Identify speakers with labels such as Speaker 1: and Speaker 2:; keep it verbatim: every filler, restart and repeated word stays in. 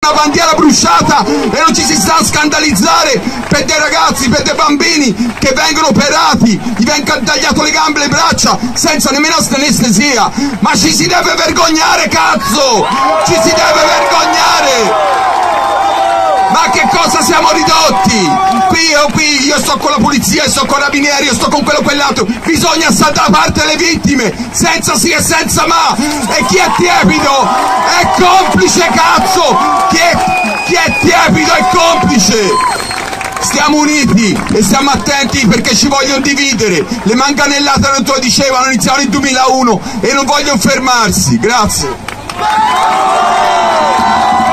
Speaker 1: una bandiera bruciata e non ci si sta a scandalizzare per dei ragazzi, per dei bambini che vengono operati, gli vengono tagliato le gambe e le braccia senza nemmeno anestesia. Ma ci si deve vergognare, cazzo! Ci si deve vergognare! Ma che cosa siamo ridotti? Qui io, qui io sto con la polizia, io sto con i carabinieri, io sto con quello e quell'altro. Bisogna stare da parte le vittime, senza sì e senza ma. E chi è tiepido è complice, cazzo! Chi è, chi è tiepido è complice! Stiamo uniti e stiamo attenti perché ci vogliono dividere. Le manganellate non te lo dicevano, iniziavano nel duemilauno e non vogliono fermarsi. Grazie.